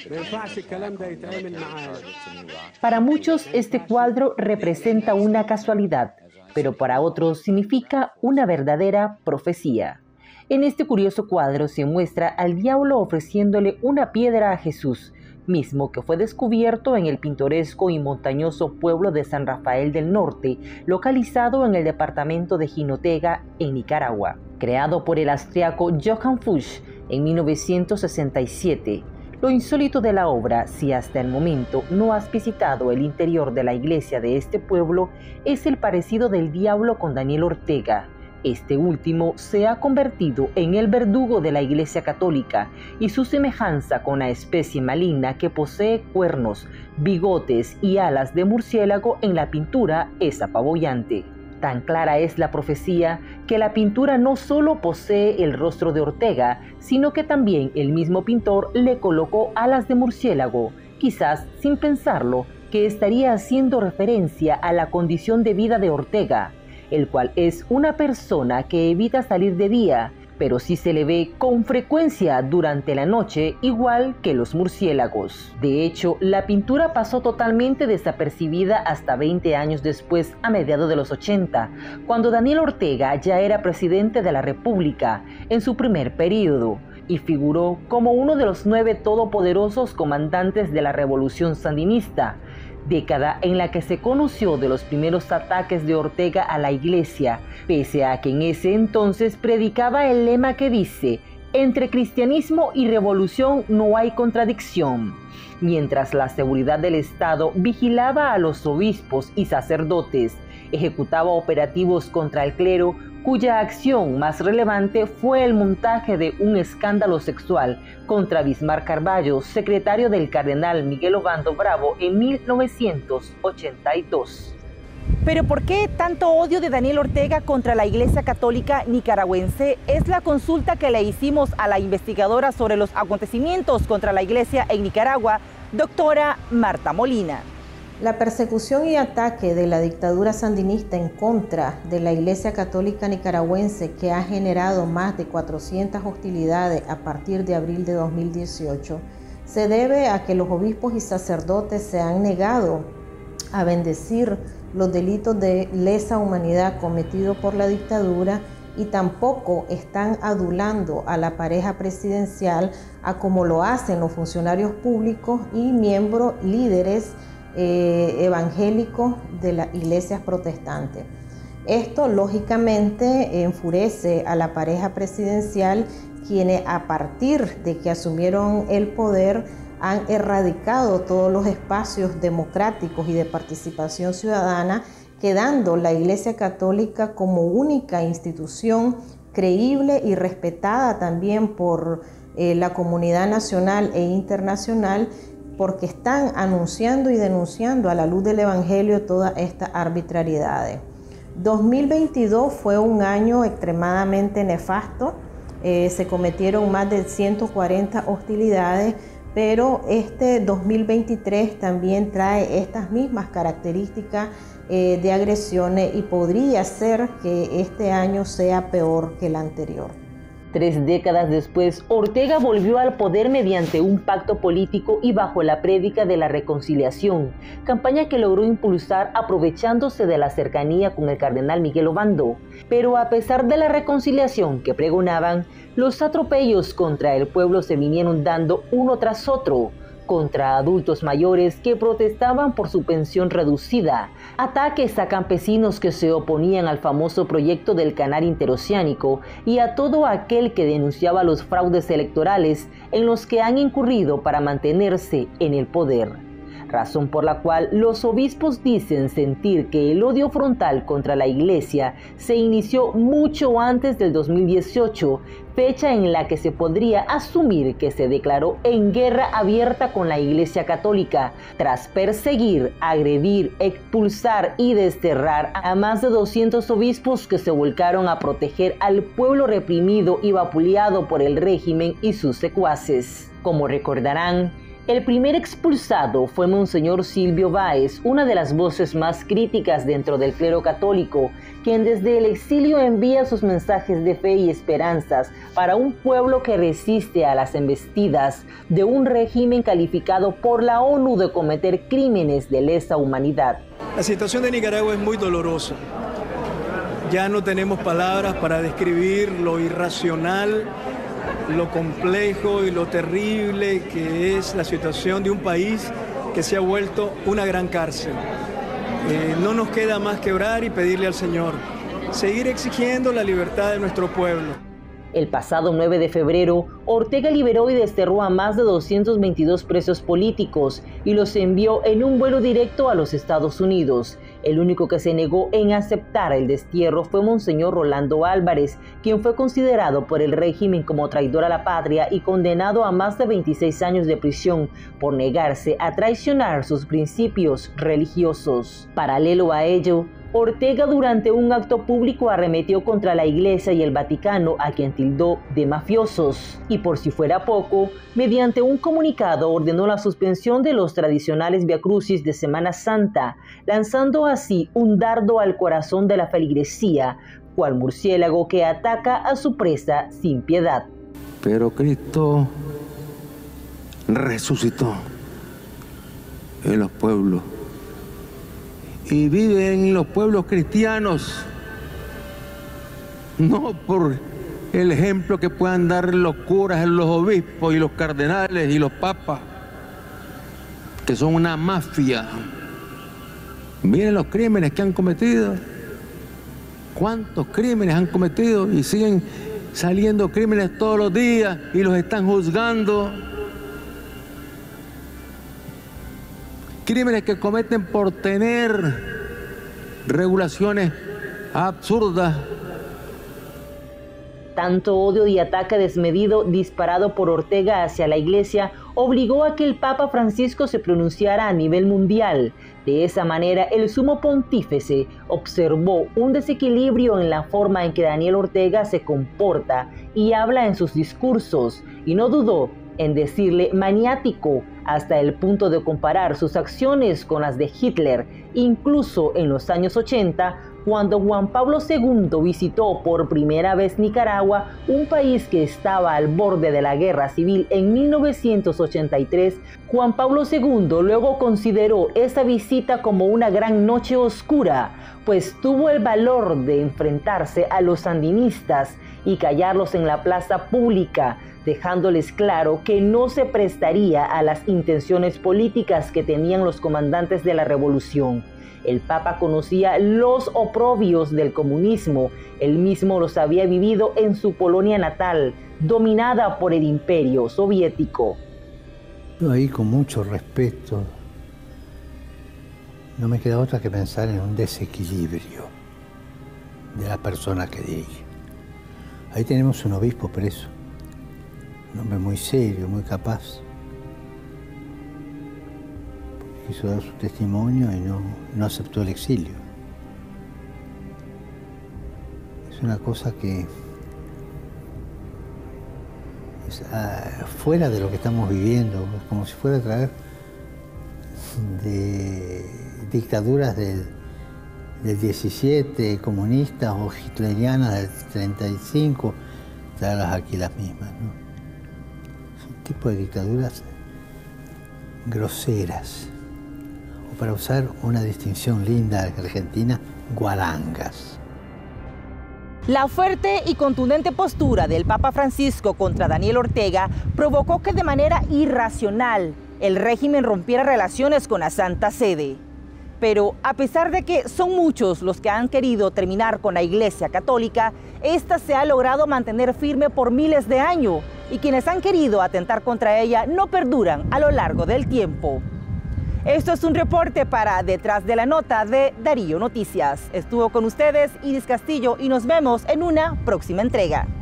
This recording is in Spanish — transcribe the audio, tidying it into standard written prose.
Para muchos, este cuadro representa una casualidad, pero para otros significa una verdadera profecía. En este curioso cuadro se muestra al diablo ofreciéndole una piedra a Jesús, mismo que fue descubierto en el pintoresco y montañoso pueblo de San Rafael del Norte, localizado en el departamento de Jinotega, en Nicaragua. Creado por el austriaco Johann Fuchs en 1967, lo insólito de la obra, si hasta el momento no has visitado el interior de la iglesia de este pueblo, es el parecido del diablo con Daniel Ortega. Este último se ha convertido en el verdugo de la Iglesia Católica y su semejanza con la especie maligna que posee cuernos, bigotes y alas de murciélago en la pintura es apabullante. Tan clara es la profecía que la pintura no solo posee el rostro de Ortega, sino que también el mismo pintor le colocó alas de murciélago, quizás sin pensarlo, que estaría haciendo referencia a la condición de vida de Ortega, el cual es una persona que evita salir de día, pero sí se le ve con frecuencia durante la noche, igual que los murciélagos. De hecho, la pintura pasó totalmente desapercibida hasta 20 años después, a mediados de los 80, cuando Daniel Ortega ya era presidente de la República en su primer periodo, y figuró como uno de los 9 todopoderosos comandantes de la Revolución Sandinista, década en la que se conoció de los primeros ataques de Ortega a la iglesia, pese a que en ese entonces predicaba el lema que dice: entre cristianismo y revolución no hay contradicción. Mientras la seguridad del Estado vigilaba a los obispos y sacerdotes, ejecutaba operativos contra el clero, cuya acción más relevante fue el montaje de un escándalo sexual contra Bismarck Carballo, secretario del cardenal Miguel Obando Bravo en 1982. ¿Pero por qué tanto odio de Daniel Ortega contra la Iglesia Católica nicaragüense? Es la consulta que le hicimos a la investigadora sobre los acontecimientos contra la Iglesia en Nicaragua, doctora Marta Molina. La persecución y ataque de la dictadura sandinista en contra de la Iglesia Católica nicaragüense, que ha generado más de 400 hostilidades a partir de abril de 2018, se debe a que los obispos y sacerdotes se han negado a bendecir los delitos de lesa humanidad cometidos por la dictadura y tampoco están adulando a la pareja presidencial a como lo hacen los funcionarios públicos y miembros líderes evangélicos de las iglesias protestantes. Esto lógicamente enfurece a la pareja presidencial, quienes a partir de que asumieron el poder han erradicado todos los espacios democráticos y de participación ciudadana, quedando la Iglesia Católica como única institución creíble y respetada también por la comunidad nacional e internacional, porque están anunciando y denunciando a la luz del Evangelio todas estas arbitrariedades. 2022 fue un año extremadamente nefasto, se cometieron más de 140 hostilidades, pero este 2023 también trae estas mismas características de agresiones y podría ser que este año sea peor que el anterior. 3 décadas después, Ortega volvió al poder mediante un pacto político y bajo la prédica de la reconciliación, campaña que logró impulsar aprovechándose de la cercanía con el cardenal Miguel Obando. Pero a pesar de la reconciliación que pregonaban, los atropellos contra el pueblo se vinieron dando uno tras otro, contra adultos mayores que protestaban por su pensión reducida, ataques a campesinos que se oponían al famoso proyecto del Canal Interoceánico y a todo aquel que denunciaba los fraudes electorales en los que han incurrido para mantenerse en el poder. Razón por la cual los obispos dicen sentir que el odio frontal contra la Iglesia se inició mucho antes del 2018, fecha en la que se podría asumir que se declaró en guerra abierta con la Iglesia Católica, tras perseguir, agredir, expulsar y desterrar a más de 200 obispos que se volcaron a proteger al pueblo reprimido y vapuleado por el régimen y sus secuaces. Como recordarán, El primer expulsado fue Monseñor Silvio Báez, una de las voces más críticas dentro del clero católico, quien desde el exilio envía sus mensajes de fe y esperanzas para un pueblo que resiste a las embestidas de un régimen calificado por la ONU de cometer crímenes de lesa humanidad. La situación de Nicaragua es muy dolorosa. Ya no tenemos palabras para describir lo irracional, lo complejo y lo terrible que es la situación de un país que se ha vuelto una gran cárcel. No nos queda más que orar y pedirle al Señor, seguir exigiendo la libertad de nuestro pueblo. El pasado 9 de febrero, Ortega liberó y desterró a más de 222 presos políticos y los envió en un vuelo directo a los Estados Unidos. El único que se negó en aceptar el destierro fue Monseñor Rolando Álvarez, quien fue considerado por el régimen como traidor a la patria y condenado a más de 26 años de prisión por negarse a traicionar sus principios religiosos. Paralelo a ello, Ortega durante un acto público arremetió contra la Iglesia y el Vaticano, a quien tildó de mafiosos. Y por si fuera poco, mediante un comunicado ordenó la suspensión de los tradicionales viacrucis de Semana Santa, lanzando así un dardo al corazón de la feligresía, cual murciélago que ataca a su presa sin piedad. Pero Cristo resucitó en los pueblos y vive en los pueblos cristianos, no por el ejemplo que puedan dar los curas, los obispos y los cardenales y los papas, que son una mafia. Miren los crímenes que han cometido, cuántos crímenes han cometido y siguen saliendo crímenes todos los días y los están juzgando. Crímenes que cometen por tener regulaciones absurdas. Tanto odio y ataque desmedido disparado por Ortega hacia la Iglesia obligó a que el Papa Francisco se pronunciara a nivel mundial. De esa manera, el sumo pontífice observó un desequilibrio en la forma en que Daniel Ortega se comporta y habla en sus discursos, y no dudó en decirle maniático, hasta el punto de comparar sus acciones con las de Hitler. Incluso en los años 80, cuando Juan Pablo II visitó por primera vez Nicaragua, un país que estaba al borde de la guerra civil en 1983, Juan Pablo II luego consideró esa visita como una gran noche oscura, pues tuvo el valor de enfrentarse a los sandinistas y callarlos en la plaza pública, dejándoles claro que no se prestaría a las intenciones políticas que tenían los comandantes de la revolución. El Papa conocía los oprobios del comunismo, él mismo los había vivido en su Polonia natal, dominada por el Imperio Soviético. Yo ahí, con mucho respeto, no me queda otra que pensar en un desequilibrio de la persona que dirige. Ahí tenemos un obispo preso, un hombre muy serio, muy capaz. Quiso dar su testimonio y no aceptó el exilio. Es una cosa que es fuera de lo que estamos viviendo, es como si fuera a traer de dictaduras del 17, comunistas o hitlerianas del 35, traerlas aquí las mismas, ¿no? Es un tipo de dictaduras groseras, o para usar una distinción linda argentina, guarangas. La fuerte y contundente postura del Papa Francisco contra Daniel Ortega provocó que de manera irracional el régimen rompiera relaciones con la Santa Sede. Pero a pesar de que son muchos los que han querido terminar con la Iglesia Católica, esta se ha logrado mantener firme por miles de años y quienes han querido atentar contra ella no perduran a lo largo del tiempo. Esto es un reporte para Detrás de la Nota de Darío Noticias. Estuvo con ustedes Iris Castillo y nos vemos en una próxima entrega.